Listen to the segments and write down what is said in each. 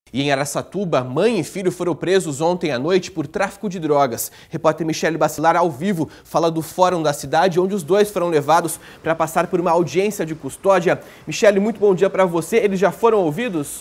E em Araçatuba, mãe e filho foram presos ontem à noite por tráfico de drogas. Repórter Michele Bacelar, ao vivo, fala do fórum da cidade, onde os dois foram levados para passar por uma audiência de custódia. Michele, muito bom dia para você. Eles já foram ouvidos?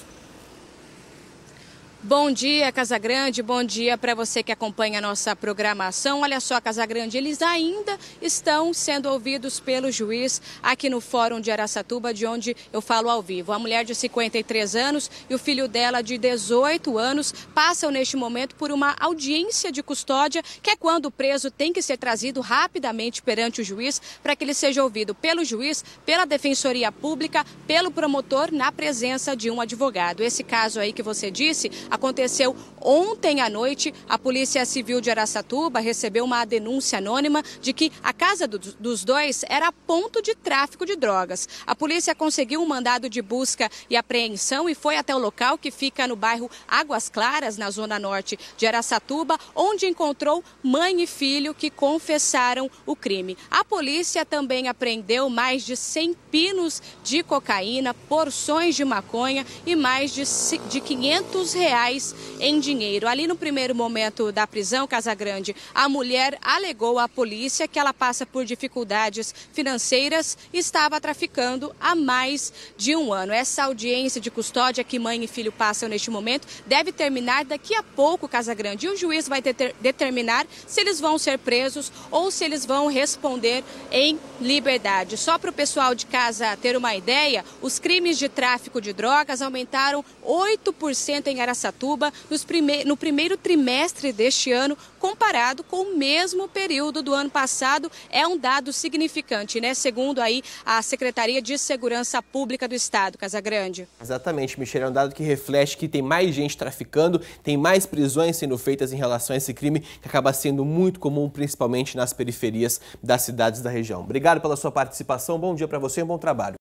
Bom dia, Casagrande. Bom dia para você que acompanha a nossa programação. Olha só, Casagrande, eles ainda estão sendo ouvidos pelo juiz aqui no Fórum de Araçatuba, de onde eu falo ao vivo. A mulher de 53 anos e o filho dela de 18 anos passam neste momento por uma audiência de custódia, que é quando o preso tem que ser trazido rapidamente perante o juiz para que ele seja ouvido pelo juiz, pela Defensoria Pública, pelo promotor, na presença de um advogado. Esse caso aí que você disse aconteceu ontem à noite. A Polícia Civil de Araçatuba recebeu uma denúncia anônima de que a casa dos dois era ponto de tráfico de drogas. A polícia conseguiu um mandado de busca e apreensão e foi até o local, que fica no bairro Águas Claras, na zona norte de Araçatuba, onde encontrou mãe e filho que confessaram o crime. A polícia também apreendeu mais de 100 pinos de cocaína, porções de maconha e mais de R$ 500 em dinheiro. Ali no primeiro momento da prisão, Casagrande, a mulher alegou à polícia que ela passa por dificuldades financeiras e estava traficando há mais de um ano. Essa audiência de custódia que mãe e filho passam neste momento deve terminar daqui a pouco, Casagrande, e o juiz vai determinar se eles vão ser presos ou se eles vão responder em liberdade. Só para o pessoal de casa ter uma ideia, os crimes de tráfico de drogas aumentaram 8% em Araçatuba no primeiro trimestre deste ano, comparado com o mesmo período do ano passado. É um dado significante, né? Segundo aí a Secretaria de Segurança Pública do Estado, Casagrande. Exatamente, Michele, é um dado que reflete que tem mais gente traficando, tem mais prisões sendo feitas em relação a esse crime, que acaba sendo muito comum, principalmente nas periferias das cidades da região. Obrigado pela sua participação, bom dia para você e um bom trabalho.